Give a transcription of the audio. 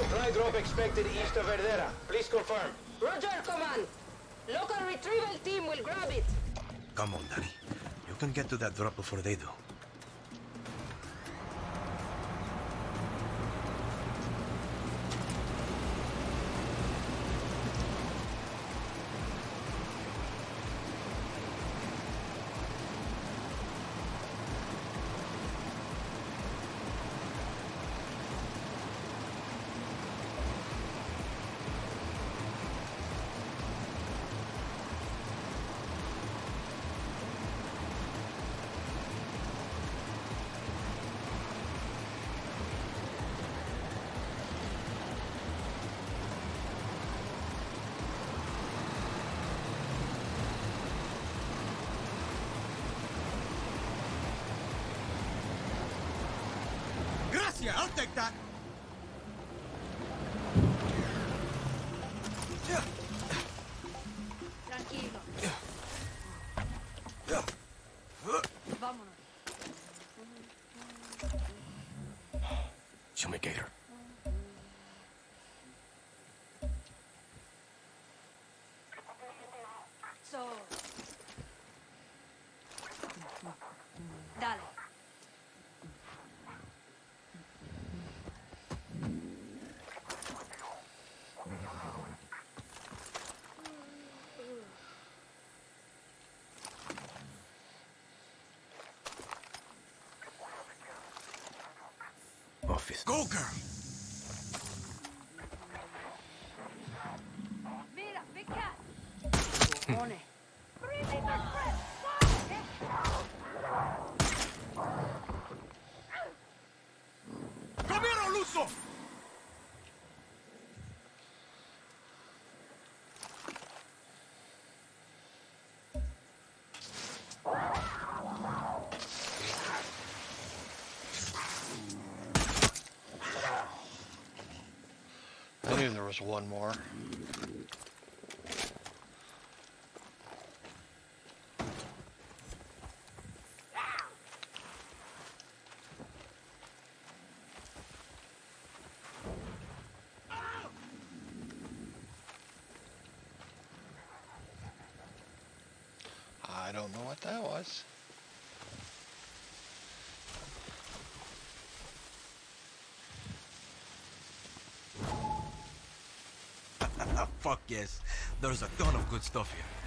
Supply drop expected east of Verdera. Please confirm. Roger, Command. Local retrieval team will grab it. Come on, Danny. You can get to that drop before they do. Gracias, I'll take that. Tranquilo. Vámonos. Show me Gator. So. Dale. Office. Go, girl. Mira, big cat. Cojones. Come here, Luso. I knew there was one more. I don't know what that was. Fuck yes. There's a ton of good stuff here.